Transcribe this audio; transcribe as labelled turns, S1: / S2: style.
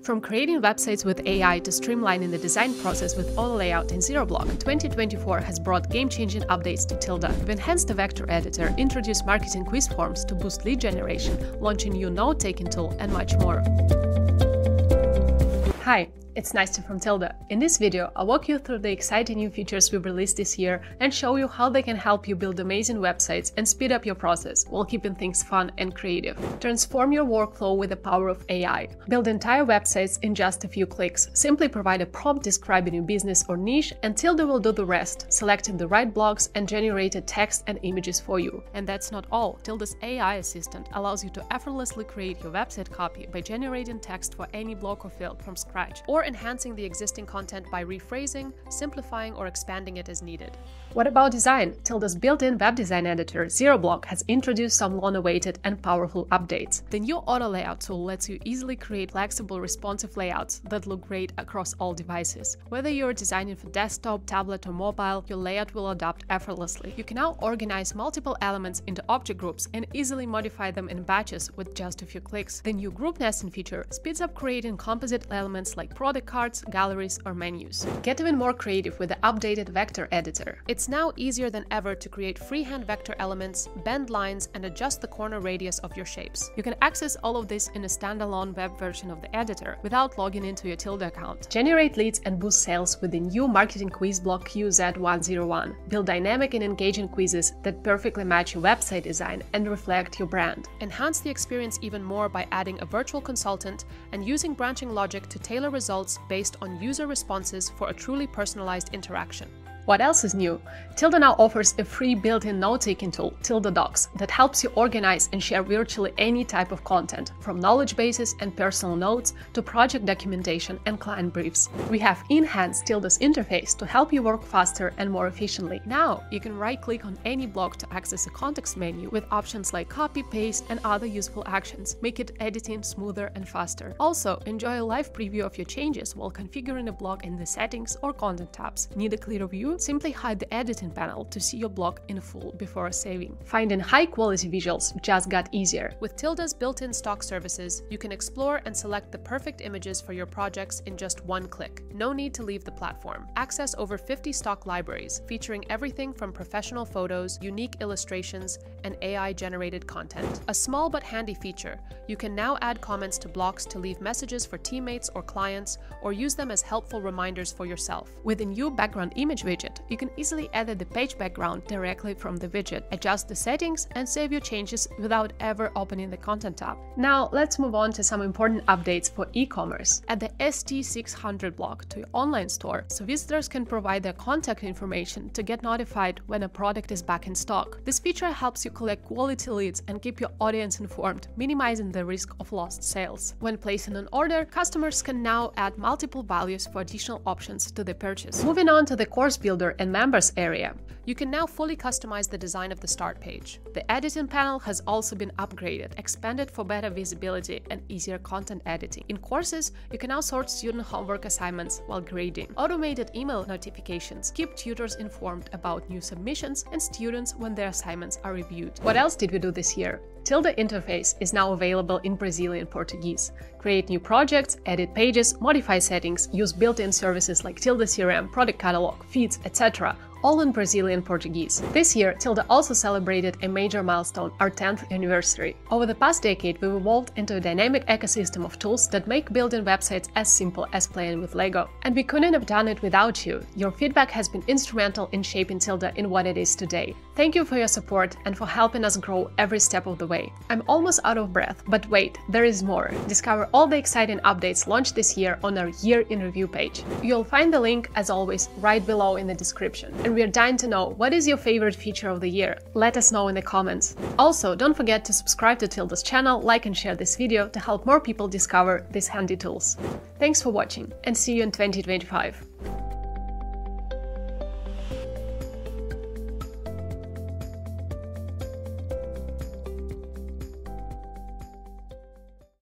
S1: From creating websites with AI to streamlining the design process with auto layout in Zero Block, 2024 has brought game-changing updates to Tilda. We've enhanced the vector editor, introduced marketing quiz forms to boost lead generation, launched a new note-taking tool, and much more. Hi, it's Nastya from Tilda. In this video, I'll walk you through the exciting new features we've released this year and show you how they can help you build amazing websites and speed up your process while keeping things fun and creative. Transform your workflow with the power of AI. Build entire websites in just a few clicks. Simply provide a prompt describing your business or niche, and Tilda will do the rest, selecting the right blogs and generated text and images for you. And that's not all. Tilda's AI assistant allows you to effortlessly create your website copy by generating text for any block or field from scratch, or enhancing the existing content by rephrasing, simplifying, or expanding it as needed. What about design? Tilda's built-in web design editor, Zero Block, has introduced some long-awaited and powerful updates. The new auto layout tool lets you easily create flexible, responsive layouts that look great across all devices. Whether you're designing for desktop, tablet, or mobile, your layout will adapt effortlessly. You can now organize multiple elements into object groups and easily modify them in batches with just a few clicks. The new group nesting feature speeds up creating composite elements like product cards, galleries, or menus. Get even more creative with the updated vector editor. It's now easier than ever to create freehand vector elements, bend lines, and adjust the corner radius of your shapes. You can access all of this in a standalone web version of the editor without logging into your Tilda account. Generate leads and boost sales with the new marketing quiz block QZ101. Build dynamic and engaging quizzes that perfectly match your website design and reflect your brand. Enhance the experience even more by adding a virtual consultant and using branching logic to tailor results based on user responses for a truly personalized interaction. What else is new? Tilda now offers a free built-in note-taking tool, Tilda Docs, that helps you organize and share virtually any type of content, from knowledge bases and personal notes to project documentation and client briefs. We have enhanced Tilda's interface to help you work faster and more efficiently. Now, you can right-click on any block to access a context menu with options like copy, paste, and other useful actions. Make it editing smoother and faster. Also, enjoy a live preview of your changes while configuring a block in the settings or content tabs. Need a clearer view? Simply hide the editing panel to see your block in full before saving. Finding high-quality visuals just got easier. With Tilda's built-in stock services, you can explore and select the perfect images for your projects in just one click. No need to leave the platform. Access over 50 stock libraries, featuring everything from professional photos, unique illustrations, and AI-generated content. A small but handy feature, you can now add comments to blocks to leave messages for teammates or clients, or use them as helpful reminders for yourself. With a new background image widget, you can easily edit the page background directly from the widget, adjust the settings, and save your changes without ever opening the Content tab. Now, let's move on to some important updates for e-commerce. Add the ST600 block to your online store so visitors can provide their contact information to get notified when a product is back in stock. This feature helps you collect quality leads and keep your audience informed, minimizing the risk of lost sales. When placing an order, customers can now add multiple values for additional options to the purchase. Moving on to the course builder and members area. You can now fully customize the design of the start page. The editing panel has also been upgraded, expanded for better visibility and easier content editing. In courses, you can now sort student homework assignments while grading. Automated email notifications keep tutors informed about new submissions and students when their assignments are reviewed. What else did we do this year? Tilda interface is now available in Brazilian Portuguese. Create new projects, edit pages, modify settings, use built-in services like Tilda CRM, product catalog, feeds, etc., all in Brazilian Portuguese. This year, Tilda also celebrated a major milestone, our 10th anniversary. Over the past decade, we've evolved into a dynamic ecosystem of tools that make building websites as simple as playing with Lego. And we couldn't have done it without you. Your feedback has been instrumental in shaping Tilda in what it is today. Thank you for your support and for helping us grow every step of the way. I'm almost out of breath, but wait, there is more. Discover all the exciting updates launched this year on our Year in Review page. You'll find the link, as always, right below in the description. And we're dying to know, what is your favorite feature of the year? Let us know in the comments. Also, don't forget to subscribe to Tilda's channel, like and share this video to help more people discover these handy tools. Thanks for watching, and see you in 2025.